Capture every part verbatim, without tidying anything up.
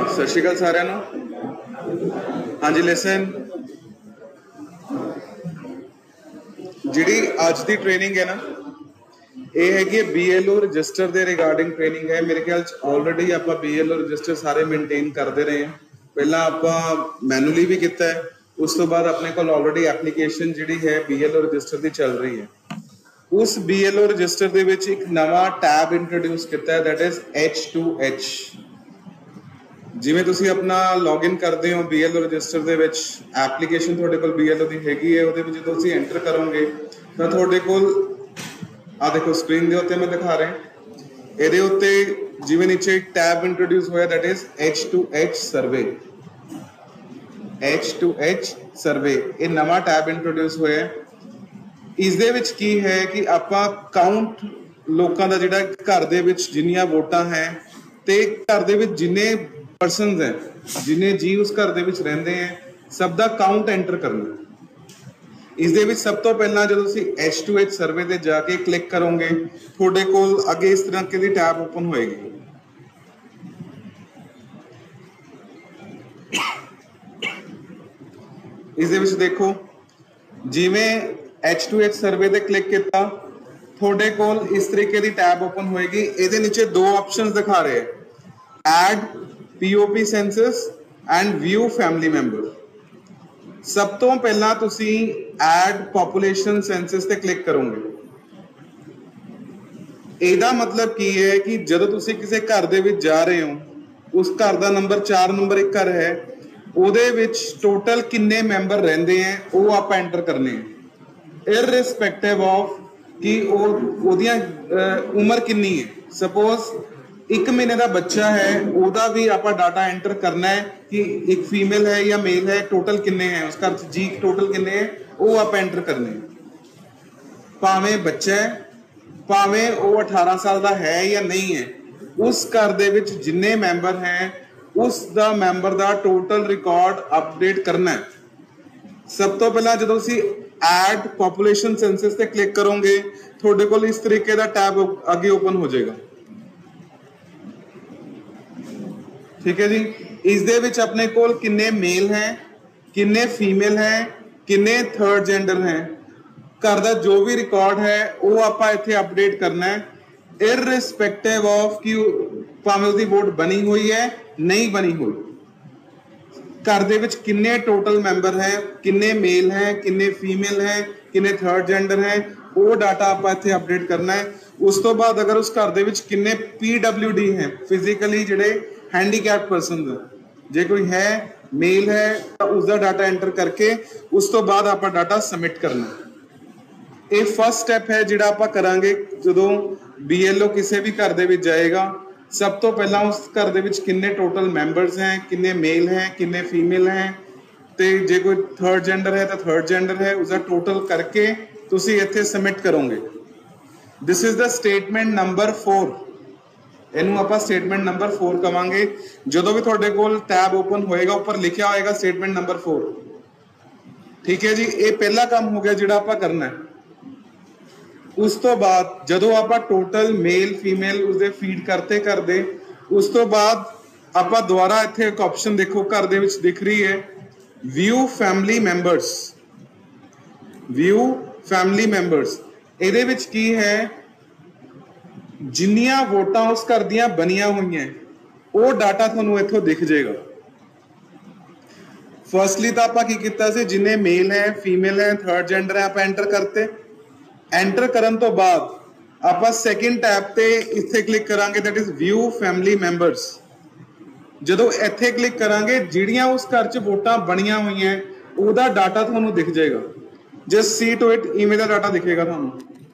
सत श्री अकाल सारिਆਂ ਨੂੰ। ਹਾਂਜੀ ਲਿਸਨ, ਜਿਹੜੀ ਅੱਜ ਦੀ ਟ੍ਰੇਨਿੰਗ ਹੈ ਨਾ, ਇਹ ਹੈਗੀ ਬੀਐਲਓ ਰਜਿਸਟਰ ਦੇ ਰਿਗਾਰਡਿੰਗ ਟ੍ਰੇਨਿੰਗ ਹੈ। ਮੇਰੇ ਖਿਆਲ ਚ ਆਲਰੇਡੀ ਆਪਾਂ ਬੀਐਲਓ ਰਜਿਸਟਰ ਸਾਰੇ ਮੇਨਟੇਨ ਕਰਦੇ ਰਹੇ ਹਾਂ। ਪਹਿਲਾਂ ਆਪਾਂ ਮੈਨੂਅਲੀ ਵੀ ਕੀਤਾ ਹੈ, ਉਸ ਤੋਂ ਬਾਅਦ ਆਪਣੇ ਕੋਲ ਆਲਰੇਡੀ ਐਪਲੀਕੇਸ਼ਨ ਜਿਹੜੀ ਹੈ ਬੀਐਲਓ ਰਜਿਸਟਰ ਦੀ ਚੱਲ ਰਹੀ ਹੈ। ਉਸ ਬੀਐਲਓ ਰਜਿਸਟਰ ਦੇ ਵਿੱਚ ਇੱਕ ਨਵਾਂ ਟੈਬ ਇੰਟਰੋਡਿਊਸ ਕੀਤਾ ਹੈ, that is H to H. ਜਿਵੇਂ ਤੁਸੀਂ ਆਪਣਾ ਲੌਗਇਨ ਕਰਦੇ ਹੋ ਬੀਐਲਓ ਰਜਿਸਟਰ ਦੇ ਵਿੱਚ, ਐਪਲੀਕੇਸ਼ਨ ਤੁਹਾਡੇ ਕੋਲ ਬੀਐਲਓ ਦੀ ਹੈਗੀ ਹੈ, ਉਹਦੇ ਵਿੱਚ ਜਦੋਂ ਤੁਸੀਂ ਐਂਟਰ ਕਰੋਗੇ ਤਾਂ ਤੁਹਾਡੇ ਕੋਲ ਆ ਦੇਖੋ ਸਕਰੀਨ ਦੇ ਉੱਤੇ ਮੈਂ ਦਿਖਾ ਰਿਹਾ, ਇਹਦੇ ਉੱਤੇ ਜਿਵੇਂ ਨੀਚੇ ਇੱਕ ਟੈਬ ਇੰਟਰੋਡਿਊਸ ਹੋਇਆ, that is H to H survey. H to H survey ਇਹ ਨਵਾਂ ਟੈਬ ਇੰਟਰੋਡਿਊਸ ਹੋਇਆ। ਇਸ ਦੇ ਵਿੱਚ ਕੀ ਹੈ ਕਿ ਆਪਾਂ ਕਾਊਂਟ ਲੋਕਾਂ ਦਾ ਜਿਹੜਾ ਘਰ ਦੇ ਵਿੱਚ ਜਿੰਨੀਆਂ ਵੋਟਾਂ ਹੈ ਤੇ ਘਰ ਦੇ ਵਿੱਚ ਜਿੰਨੇ ਪਰਸਨਸ ਹੈ, ਜਿੰਨੇ ਜੀ ਉਸ ਘਰ ਦੇ ਵਿੱਚ ਰਹਿੰਦੇ ਹੈ, ਸਭ ਦਾ ਕਾਊਂਟ ਐਂਟਰ ਕਰਨਾ। ਇਸ ਦੇ ਵਿੱਚ ਸਭ ਤੋਂ ਪਹਿਲਾਂ ਜਦੋਂ ਤੁਸੀਂ ਐਚ ਟੂ ਐਚ ਸਰਵੇ ਤੇ ਜਾ ਕੇ ਕਲਿੱਕ ਕਰੋਗੇ, ਤੁਹਾਡੇ ਕੋਲ ਅੱਗੇ ਇਸ ਤਰ੍ਹਾਂ ਦੀ ਟੈਬ ਓਪਨ ਹੋਏਗੀ। ਇਸ ਦੇ ਵਿੱਚ ਦੇਖੋ, ਜਿਵੇਂ ਐਚ ਟੂ ਐਚ ਸਰਵੇ ਤੇ ਕਲਿੱਕ ਕੀਤਾ, ਤੁਹਾਡੇ ਕੋਲ ਇਸ ਤਰੀਕੇ ਦੀ ਟੈਬ ਓਪਨ ਹੋਏਗੀ। ਇਹਦੇ ਨੀਚੇ ਦੋ ਆਪਸ਼ਨਸ ਦਿਖਾ ਰਹੇ ਹੈ, add POP census and view family member. ਸਭ ਤੋਂ ਪਹਿਲਾਂ ਤੁਸੀਂ ਐਡ ਪੋਪੂਲੇਸ਼ਨ ਸੈਂਸਸ ਤੇ ਕਲਿੱਕ ਕਰੋਗੇ। ਇਹਦਾ ਮਤਲਬ ਕੀ ਹੈ ਕਿ ਜਦੋਂ ਤੁਸੀਂ ਕਿਸੇ ਘਰ ਦੇ ਵਿੱਚ ਜਾ ਰਹੇ ਹੋ, ਉਸ ਘਰ ਦਾ ਨੰਬਰ ਚਾਰ ਨੰਬਰ ਇੱਕ ਘਰ ਹੈ, ਉਹਦੇ ਵਿੱਚ ਟੋਟਲ ਕਿੰਨੇ ਮੈਂਬਰ ਰਹਿੰਦੇ ਹੈ ਉਹ ਆਪਾਂ ਐਂਟਰ ਕਰਨੇ ਹੈ, ਇਰਰਿਸਪੈਕਟਿਵ ਆਫ ਕਿ ਉਹ ਉਹਦੀਆਂ ਉਮਰ ਕਿੰਨੀ ਹੈ। ਸਪੋਜ਼ ਇੱਕ ਮਹੀਨੇ ਦਾ ਬੱਚਾ ਹੈ, ਉਹਦਾ ਵੀ ਆਪਾਂ ਡਾਟਾ ਐਂਟਰ ਕਰਨਾ ਹੈ ਕਿ ਇੱਕ ਫੀਮੇਲ ਹੈ ਜਾਂ ਮੇਲ ਹੈ, ਟੋਟਲ ਕਿੰਨੇ ਹੈ ਉਸ ਘਰ 'ਚ, ਜੀ ਟੋਟਲ ਕਿੰਨੇ ਹੈ ਉਹ ਆਪਾਂ ਐਂਟਰ ਕਰਨੇ ਹੈ। ਭਾਵੇਂ ਬੱਚਾ ਹੈ, ਭਾਵੇਂ ਉਹ ਅਠਾਰਾਂ ਸਾਲ ਦਾ ਹੈ ਜਾਂ ਨਹੀਂ ਹੈ, ਉਸ ਘਰ ਦੇ ਵਿੱਚ ਜਿੰਨੇ ਮੈਂਬਰ ਹੈ ਉਸ ਦਾ ਮੈਂਬਰ ਦਾ ਟੋਟਲ ਰਿਕਾਰਡ ਅਪਡੇਟ ਕਰਨਾ ਹੈ। ਸਭ ਤੋਂ ਪਹਿਲਾਂ ਜਦੋਂ ਤੁਸੀਂ ਐਡ ਪੋਪੂਲੇਸ਼ਨ ਸੈਂਸਸ ਤੇ ਕਲਿੱਕ ਕਰੋਗੇ, ਤੁਹਾਡੇ ਕੋਲ ਇਸ ਤਰੀਕੇ ਦਾ ਟੈਬ ਅੱਗੇ ਓਪਨ ਹੋ ਜਾਏਗਾ। ਠੀਕ ਹੈ ਜੀ। ਇਸ ਦੇ ਵਿੱਚ ਆਪਣੇ ਕੋਲ ਕਿੰਨੇ ਮੇਲ ਹੈ, ਕਿੰਨੇ ਫੀਮੇਲ ਹੈ, ਕਿੰਨੇ ਥਰਡ ਜੈਂਡਰ ਹੈ, ਘਰ ਦਾ ਜੋ ਵੀ ਰਿਕਾਰਡ ਹੈ ਉਹ ਆਪਾਂ ਇੱਥੇ ਅਪਡੇਟ ਕਰਨਾ ਹੈ, ਇਰਰਿਸਪੈਕਟਿਵ ਆਫ ਕਿ ਭਾਵੇਂ ਉਹਦੀ ਵੋਟ ਬਣੀ ਹੋਈ ਹੈ ਨਹੀਂ ਬਣੀ ਹੋਈ। ਘਰ ਦੇ ਵਿੱਚ ਕਿੰਨੇ ਟੋਟਲ ਮੈਂਬਰ ਹੈ, ਕਿੰਨੇ ਮੇਲ ਹੈ, ਕਿੰਨੇ ਫੀਮੇਲ ਹੈ, ਕਿੰਨੇ ਥਰਡ ਜੈਂਡਰ ਹੈ, ਉਹ ਡਾਟਾ ਆਪਾਂ ਇੱਥੇ ਅਪਡੇਟ ਕਰਨਾ ਹੈ। ਉਸ ਤੋਂ ਬਾਅਦ ਅਗਰ ਉਸ ਘਰ ਦੇ ਵਿੱਚ ਕਿੰਨੇ ਪੀ ਡਬਲਿਊ ਡੀ ਹੈ, ਫਿਜ਼ੀਕਲੀ ਜਿਹੜੇ ਹੈਂਡੀਕੈਪ ਪਰਸਨ, ਜੇ ਕੋਈ ਹੈ ਮੇਲ ਹੈ ਤਾਂ ਉਸਦਾ ਡਾਟਾ ਐਂਟਰ ਕਰਕੇ ਉਸ ਤੋਂ ਬਾਅਦ ਆਪਾਂ ਡਾਟਾ ਸਬਮਿਟ ਕਰਨਾ। ਇਹ ਫਸਟ ਸਟੈਪ ਹੈ ਜਿਹੜਾ ਆਪਾਂ ਕਰਾਂਗੇ ਜਦੋਂ ਬੀਐਲਓ ਕਿਸੇ ਵੀ ਘਰ ਦੇ ਵਿੱਚ ਜਾਏਗਾ। ਸਭ ਤੋਂ ਪਹਿਲਾਂ ਉਸ ਘਰ ਦੇ ਵਿੱਚ ਕਿੰਨੇ ਟੋਟਲ ਮੈਂਬਰਸ ਹੈ, ਕਿੰਨੇ ਮੇਲ ਹੈ, ਕਿੰਨੇ ਫੀਮੇਲ ਹੈ, ਤੇ ਜੇ ਕੋਈ ਥਰਡ ਜੈਂਡਰ ਹੈ ਤਾਂ ਥਰਡ ਜੈਂਡਰ ਹੈ, ਉਸਦਾ ਟੋਟਲ ਕਰਕੇ ਤੁਸੀਂ ਇੱਥੇ ਸਬਮਿਟ ਕਰੋਗੇ। This is the statement number four. ਇਹਨੂੰ ਆਪਾਂ ਸਟੇਟਮੈਂਟ ਨੰਬਰ ਫੋਰ ਕਵਾਂਗੇ। ਜਦੋਂ ਵੀ ਤੁਹਾਡੇ ਕੋਲ ਟੈਬ ਓਪਨ ਹੋਏਗਾ, ਉੱਪਰ ਲਿਖਿਆ ਹੋਏਗਾ ਸਟੇਟਮੈਂਟ ਨੰਬਰ ਫੋਰ। ਠੀਕ ਹੈ ਜੀ। ਇਹ ਪਹਿਲਾ ਕੰਮ ਹੋ ਗਿਆ ਜਿਹੜਾ ਆਪਾਂ ਕਰਨਾ ਹੈ। ਉਸ ਤੋਂ ਬਾਅਦ ਜਦੋਂ ਆਪਾਂ ਟੋਟਲ ਮੇਲ ਫੀਮੇਲ ਉਸਦੇ ਫੀਡ ਕਰਤੇ ਕਰਦੇ, ਉਸ ਤੋਂ ਬਾਅਦ ਆਪਾਂ ਦੁਬਾਰਾ ਇੱਥੇ ਇੱਕ ਆਪਸ਼ਨ ਦੇਖੋ ਘਰ ਦੇ ਵਿੱਚ ਦਿਖ ਰਹੀ ਹੈ, view family members. View family members ਇਹਦੇ ਵਿੱਚ ਕੀ ਹੈ, ਜਿੰਨੀਆਂ ਵੋਟਾਂ ਉਸ ਘਰ ਦੀਆਂ ਬਣੀਆਂ ਹੋਈਆਂ ਉਹ ਡਾਟਾ ਤੁਹਾਨੂੰ ਇੱਥੋਂ ਦਿਖ ਜਾਏਗਾ। ਫਰਸਟਲੀ ਤਾਂ ਆਪਾਂ ਕੀ ਕੀਤਾ ਸੀ, ਜਿੰਨੇ ਮੇਲ ਹੈ, ਫੀਮੇਲ ਹੈ, ਥਰਡ ਜੈਂਡਰ ਹੈ, ਆਪਾਂ ਐਂਟਰ ਕਰਤੇ। ਐਂਟਰ ਕਰਨ ਤੋਂ ਬਾਅਦ ਆਪਾਂ ਸੈਕਿੰਡ ਟੈਬ ਤੇ ਇੱਥੇ ਕਲਿੱਕ ਕਰਾਂਗੇ, that is view family members. ਜਦੋਂ ਇੱਥੇ ਕਲਿੱਕ ਕਰਾਂਗੇ, ਜਿਹੜੀਆਂ ਉਸ ਘਰ 'ਚ ਵੋਟਾਂ ਬਣੀਆਂ ਹੋਈਆਂ ਉਹਦਾ ਡਾਟਾ ਤੁਹਾਨੂੰ ਦਿਖ ਜਾਏਗਾ। ਜਸਟ ਸੀ ਟੂ ਇਟ, ਇਵੇਂ ਦਾ ਡਾਟਾ ਦਿਖੇਗਾ ਤੁਹਾਨੂੰ।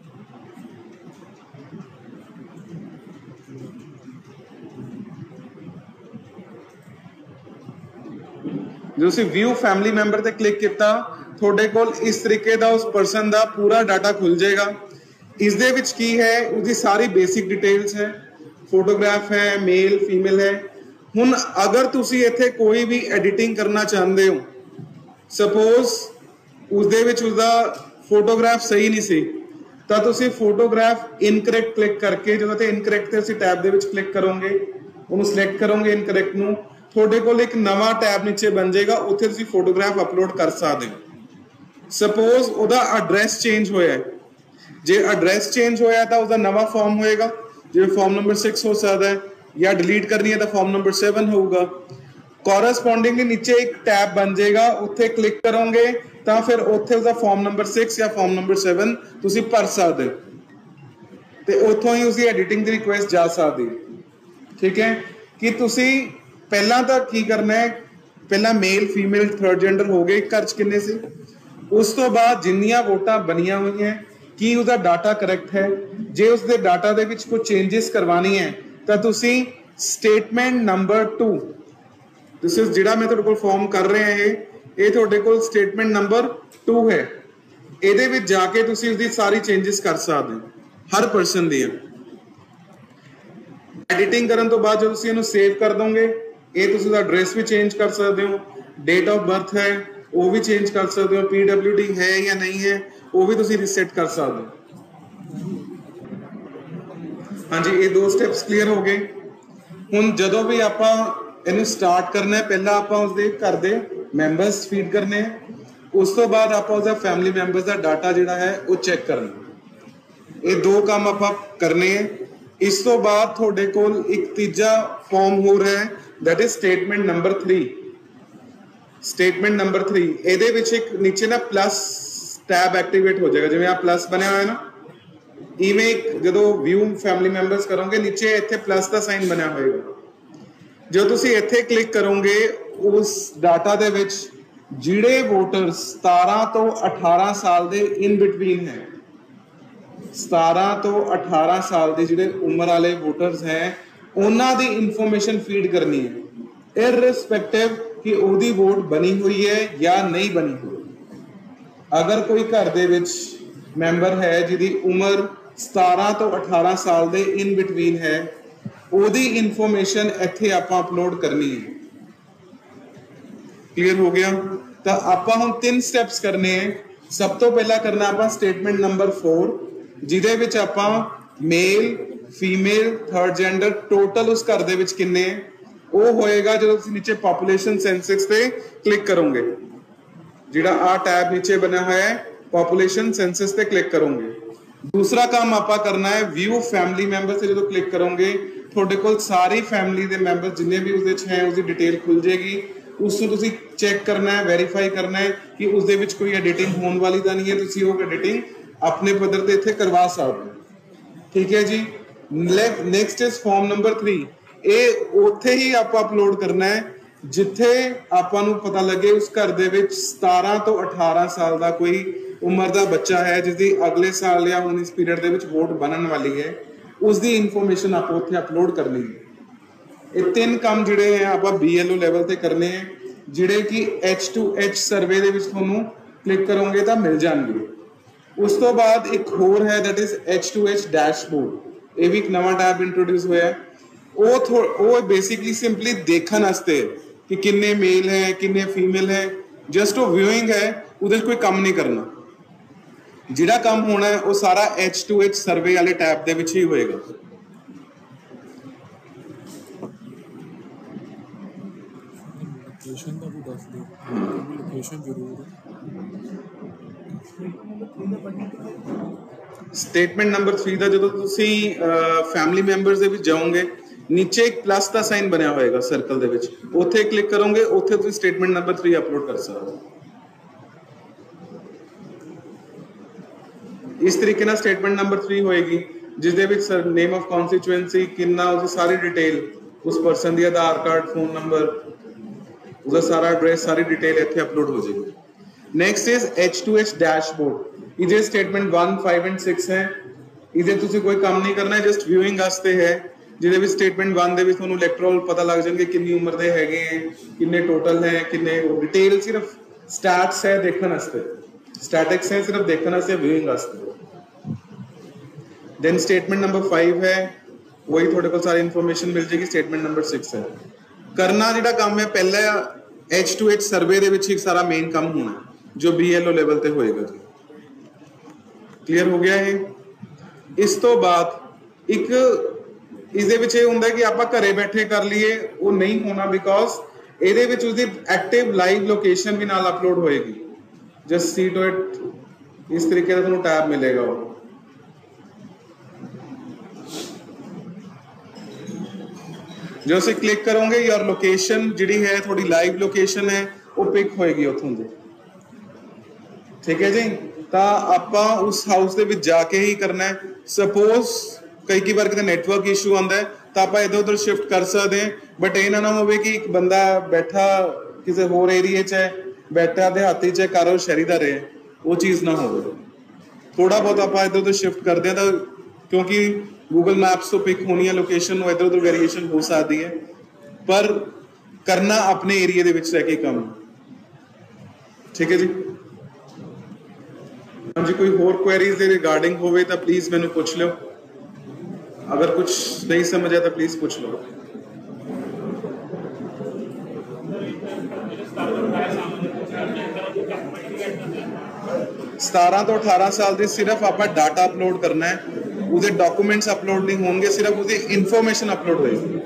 ਜਦੋਂ ਤੁਸੀਂ ਵਿਊ ਫੈਮਿਲੀ ਮੈਂਬਰ ਤੇ ਕਲਿੱਕ ਕੀਤਾ, ਤੁਹਾਡੇ ਕੋਲ ਇਸ ਤਰੀਕੇ ਦਾ ਉਸ ਪਰਸਨ ਦਾ ਪੂਰਾ ਡਾਟਾ ਖੁੱਲ ਜਾਏਗਾ। ਇਸ ਦੇ ਵਿੱਚ ਕੀ ਹੈ, ਉਹਦੀ ਸਾਰੀ ਬੇਸਿਕ ਡਿਟੇਲਸ ਹੈ, ਫੋਟੋਗ੍ਰਾਫ ਹੈ, ਮੇਲ ਫੀਮੇਲ ਹੈ। ਹੁਣ ਅਗਰ ਤੁਸੀਂ ਇੱਥੇ ਕੋਈ ਵੀ ਐਡੀਟਿੰਗ ਕਰਨਾ ਚਾਹੁੰਦੇ ਹੋ, ਸਪੋਜ਼ ਉਸਦੇ ਵਿੱਚ ਉਸਦਾ ਫੋਟੋਗ੍ਰਾਫ ਸਹੀ ਨਹੀਂ ਸੀ, ਤਾਂ ਤੁਸੀਂ ਫੋਟੋਗ੍ਰਾਫ ਇਨਕਰੈਕਟ ਕਲਿੱਕ ਕਰਕੇ, ਜਦੋਂ ਤੇ ਇਨਕਰੈਕਟ ਤੇ ਅਸੀਂ ਟੈਬ ਦੇ ਵਿੱਚ ਕਲਿੱਕ ਕਰੋਗੇ, ਉਹਨੂੰ ਸਿਲੈਕਟ ਕਰੋਗੇ ਇਨਕਰੈਕਟ ਨੂੰ, ਤੁਹਾਡੇ ਕੋਲ ਇੱਕ ਨਵਾਂ ਟੈਬ ਨੀਚੇ ਬਣ ਜਾਏਗਾ, ਉੱਥੇ ਤੁਸੀਂ ਫੋਟੋਗ੍ਰਾਫ ਅਪਲੋਡ ਕਰ ਸਕਦੇ ਹੋ। ਸਪੋਜ਼ ਉਹਦਾ ਐਡਰੈਸ ਚੇਂਜ ਹੋਇਆ ਹੈ, ਜੇ ਐਡਰੈਸ ਚੇਂਜ ਹੋਇਆ ਤਾਂ ਉਹਦਾ ਨਵਾਂ ਫਾਰਮ ਹੋਏਗਾ, ਜਿਵੇਂ ਫਾਰਮ ਨੰਬਰ सिक्स हो सकता है, या डिलीट करनी है तो फॉर्म नंबर सेवन होगा। कॉरस्पॉन्डिंगली नीचे एक टैब बन जाएगा, उत्थे क्लिक करोगे तो फिर उत्थे उसका फॉर्म नंबर सिक्स या फॉर्म नंबर सेवन तुसी भर सकते हो ते उत्थों ही उसकी एडिटिंग की रिक्वेस्ट जा सकती है। ठीक है कि तुसी पहला तो की करना है, पहला मेल फीमेल थर्ड जेंडर हो गए घर च किन्ने सी, उस तो बाद जिन्नियां वोटां बनिया हुई हैं कि उसका डाटा करैक्ट है, जे उसके डाटा दे विच कोई चेंजेस करवानी है तो तुसी statement number two, this is जिहड़ा मैं तुहाडे कोल फॉर्म कर रहे हैं, ये तुहाडे कोल स्टेटमेंट नंबर टू है, ਇਹਦੇ ਵਿੱਚ ਜਾ ਕੇ ਤੁਸੀਂ ਉਸਦੀ ਸਾਰੀ ਚੇਂजेस ਕਰ ਸਕਦੇ ਹੋ ਹਰ ਪਰਸਨ ਦੀ। ਐਡੀਟਿੰਗ ਕਰਨ ਤੋਂ ਬਾਅਦ ਜਦੋਂ ਤੁਸੀਂ ਇਹਨੂੰ ਸੇਵ ਕਰ ਦੋਗੇ, ਇਹ ਤੁਸੀਂ ਦਾ ਐਡਰੈਸ ਵੀ ਚੇਂਜ ਕਰ ਸਕਦੇ ਹੋ, ਡੇਟ ਆਫ ਬਰਥ ਹੈ ਉਹ ਵੀ ਚੇਂਜ ਕਰ ਸਕਦੇ ਹੋ, ਪੀਡਬਲਿਊਡੀ ਹੈ ਜਾਂ ਨਹੀਂ ਹੈ ਉਹ ਵੀ ਤੁਸੀਂ ਰੀਸੈਟ ਕਰ ਸਕਦੇ ਹੋ। ਹਾਂਜੀ, ਇਹ ਦੋ ਸਟੈਪਸ ਕਲੀਅਰ ਹੋ ਗਏ। ਹੁਣ ਜਦੋਂ ਵੀ ਆਪਾਂ ਇਹਨੂੰ ਸਟਾਰਟ ਕਰਨਾ ਹੈ, ਪਹਿਲਾਂ ਆਪਾਂ ਉਸਦੇ ਘਰ ਦੇ ਮੈਂਬਰਸ ਫੀਡ ਕਰਨੇ ਆ, ਉਸ ਤੋਂ ਬਾਅਦ ਆਪਾਂ ਉਹਦਾ ਫੈਮਿਲੀ ਮੈਂਬਰਸ ਦਾ ਡਾਟਾ ਜਿਹੜਾ ਹੈ ਉਹ ਚੈੱਕ ਕਰਨਾ। ਇਹ ਦੋ ਕੰਮ ਆਪਾਂ ਕਰਨੇ ਹੈ। ਇਸ ਤੋਂ ਬਾਅਦ ਤੁਹਾਡੇ ਕੋਲ ਇੱਕ ਤੀਜਾ ਫਾਰਮ ਹੋ ਰਿਹਾ ਹੈ, that is statement number three. Statement number three ਇਹਦੇ ਵਿੱਚ ਇੱਕ ਨੀਚੇ ਨਾ ਪਲੱਸ ਟੈਬ ਐਕਟੀਵੇਟ ਹੋ ਜਾਏਗਾ, ਜਿਵੇਂ ਆ ਪਲੱਸ ਬਣਿਆ ਹੋਇਆ ਨਾ, ਇਵੇਂ ਜਦੋਂ ਵਿਊ ਫੈਮਿਲੀ ਮੈਂਬਰਸ ਕਰੋਗੇ ਨੀਚੇ ਇੱਥੇ ਪਲੱਸ ਦਾ ਸਾਈਨ ਬਣਿਆ ਹੋਏਗਾ। ਜਦੋਂ ਤੁਸੀਂ ਇੱਥੇ ਕਲਿੱਕ ਕਰੋਗੇ, ਉਸ ਡਾਟਾ ਦੇ ਵਿੱਚ ਜਿਹੜੇ ਵੋਟਰ ਸਤਾਰਾਂ ਤੋਂ ਅਠਾਰਾਂ ਸਾਲ ਦੇ ਇਨ ਬਿਟਵੀਨ ਹੈ, ਸਤਾਰਾਂ ਤੋਂ ਅਠਾਰਾਂ ਸਾਲ ਦੇ ਜਿਹੜੇ ਉਮਰ ਵਾਲੇ ਵੋਟਰਸ ਹੈ, ਉਹਨਾਂ ਦੀ ਇਨਫੋਰਮੇਸ਼ਨ ਫੀਡ ਕਰਨੀ ਹੈ, ਇਰਰਿਸਪੈਕਟਿਵ ਕਿ ਉਹਦੀ ਵੋਟ ਬਣੀ ਹੋਈ ਹੈ ਜਾਂ ਨਹੀਂ ਬਣੀ ਹੋਈ। ਅਗਰ ਕੋਈ ਘਰ ਦੇ ਵਿੱਚ ਮੈਂਬਰ ਹੈ ਜਿਹਦੀ ਉਮਰ ਸਤਾਰਾਂ ਤੋਂ ਅਠਾਰਾਂ ਸਾਲ ਦੇ ਇਨ ਬਿਟਵੀਨ ਹੈ, ਉਹਦੀ ਇਨਫੋਰਮੇਸ਼ਨ ਇੱਥੇ ਆਪਾਂ ਅਪਲੋਡ ਕਰਨੀ ਹੈ। क्लियर हो गया? तो आप हम तीन स्टेप्स करने हैं। सब तो पहला करना आप स्टेटमेंट नंबर फोर, जिदे विच आप male female third gender total उस घर दे विच किन्ने वो होएगा जो नीचे पॉपुलेशन सेंसस पे क्लिक करोगे, जिहड़ा आ टैब नीचे बना हुआ है पॉपुलेशन सेंसस पे क्लिक करोगे। दूसरा काम आप करना है व्यू फैमिली मैंबर से जो क्लिक करोगे थोड़े कोल सारी फैमिली के मैंबर जिन्ने भी उसदे हैं उसकी डिटेल खुल जाएगी। उसको तुसी चेक करना है, वेरीफाई करना है कि उसदे विच कोई एडिटिंग होने वाली तो नहीं है, तुसी वो एडिटिंग अपने पद्धर ते इत्थे करवा सकते हो। ठीक है जी। Next is form number three. ये उत्थे ही आप अपलोड करना है जिथे आपां नूं पता लगे उस घर दे विच सतारह तो अठारह साल का कोई उम्र का बच्चा है जिसकी अगले साल या हुण इस पीरियड दे विच वोट बनन वाली है, उसकी इन्फॉर्मेशन आप उत्थे अपलोड करनी है। ये तीन काम जिहड़े हैं आप बी एल ओ लैवल ते करने हैं, जिहड़े कि एच टू एच सर्वे दे विच तुहानूं क्लिक करोगे तो मिल जाएंगे। उस तो बाद एक होर है that is H to H dashboard. ये भी एक नवा टैब इंट्रोड्यूस होया है। वो वो बेसिकली सिंपली देखने वास्ते कि किन्ने मेल है किन्ने फीमेल है, जस्ट वो व्यूइंग है, उधर कोई काम नहीं करना। जिहड़ा काम होना है वो सारा एच टू एच सर्वे वाले टैब दे विच ही होएगा। लोकेशन का भी दस दो, लोकेशन जरूर। स्टेटमेंट नंबर थ्री का जो तुसी फैमिली मैंबर्स दे विच जाओगे, नीचे एक प्लस का साइन बनया होएगा सर्कल दे विच, उत्थे क्लिक करोगे, उत्थे तुसी स्टेटमेंट नंबर थ्री अपलोड कर सकते हो। इस तरीके ना स्टेटमेंट नंबर थ्री होएगी, जिस दे विच सर नेम ऑफ कॉन्स्टिट्यूएंसी किन्ना, उसकी सारी डिटेल, उस पर्सन दी आधार कार्ड फोन नंबर, उसका सारा एड्रेस सारी डिटेल इत्थे अपलोड हो जाएगी। Next is H to H dashboard. इधर statement one five and six है, इधर तुसी कोई काम नहीं करना है, जस्ट व्यूइंग वास्ते है। जिहदे विच स्टेटमेंट वन दे विच तुहानूं इलेक्टोरल पता लग जाएंगे कितनी उम्र दे हैगे हैं, कितने टोटल है, कितने डिटेल सिर्फ स्टैट्स है देखने वास्ते, स्टैटिक्स है सिर्फ देखने वास्ते, व्यूइंग वास्ते। देन स्टेटमेंट नंबर फाइव है, वही थोड़े को सारी इंफॉर्मेशन मिल जाएगी। स्टेटमेंट नंबर सिक्स है करना जिहड़ा काम है पहले एच टू एच सर्वे दे विच एक सारा मेन काम होना जो बी एल ओ लेवल ते होएगा। क्लियर हो गया है? इस तो बाद एक ਇਸ ਦੇ ਵਿੱਚ ਇਹ ਹੁੰਦਾ ਕਿ ਆਪਾਂ ਘਰੇ ਬੈਠੇ ਕਰ ਲਈਏ, ਉਹ ਨਹੀਂ ਹੋਣਾ, ਬਿਕੋਜ਼ ਇਹਦੇ ਵਿੱਚ ਉਸਦੀ ਐਕਟਿਵ ਲਾਈਵ ਲੋਕੇਸ਼ਨ ਵੀ ਨਾਲ ਅਪਲੋਡ ਹੋਏਗੀ। ਜਸਟ ਸੀ ਟੂ ਇਟ, ਇਸ ਤਰੀਕੇ ਦਾ ਤੁਹਾਨੂੰ ਟੈਬ ਮਿਲੇਗਾ। ਉਹ जो ਅਸੀਂ क्लिक करोगे योर लोकेशन जी है, थोड़ी लाइव लोकेशन है, वो पिक होएगी उतों से। ठीक है जी, तो आप उस हाउस के जाके ही करना है। सपोज कई कई बार कितने नेटवर्क इशू आता है तो आप इधर उधर शिफ्ट कर सकते हैं, बट ये ना हो कि एक बंदा बैठा किसी होर एरिए च है, बैठा देहाती च कारो शहरी का रहे, वो चीज़ ना हो। थोड़ा बहुत आप इधर उधर शिफ्ट करते हैं तो, क्योंकि गूगल मैप्स तो पिक होनी है लोकेशन, इधर उधर वेरिएशन हो सकती है, पर करना अपने एरिए दे विच रह के काम। ठीक है जी, हाँ जी, कोई होर क्वेरीज दे रिगार्डिंग होवे तो प्लीज मैनू पूछ लो, अगर कुछ नहीं समझ आया तो प्लीज पूछ लो। सतारह तो अठारह साल की सिर्फ आप डाटा अपलोड करना है, उसके डॉक्यूमेंट्स अपलोड नहीं होंगे, सिर्फ उसकी इंफॉर्मेशन अपलोड होगी।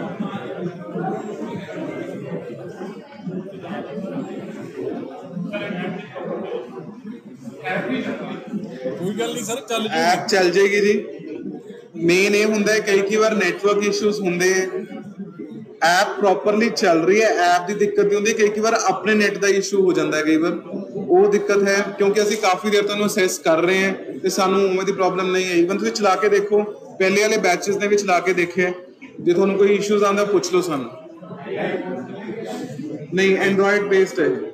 कोई गल नहीं सर, चल ऐप चल जाएगी जी। मेन ये होंगे कई कई बार नेटवर्क इश्यूज होंगे, ऐप प्रॉपरली चल रही है, ऐप की दिक्कत नहीं होंगी, कई कई बार अपने नेट का इशू हो जाता है, कई बार वो दिक्कत है, क्योंकि असी काफी देर तो असेस कर रहे हैं तो सानू उवें दी प्रॉब्लम नहीं है। इवन तुसीं चला के देखो, पहले वाले बैचेस ने भी चला के देखे, जो तुहानू कोई इशूज आंदा पूछ लो सानू। नहीं, एंड्रॉइड बेस्ड है।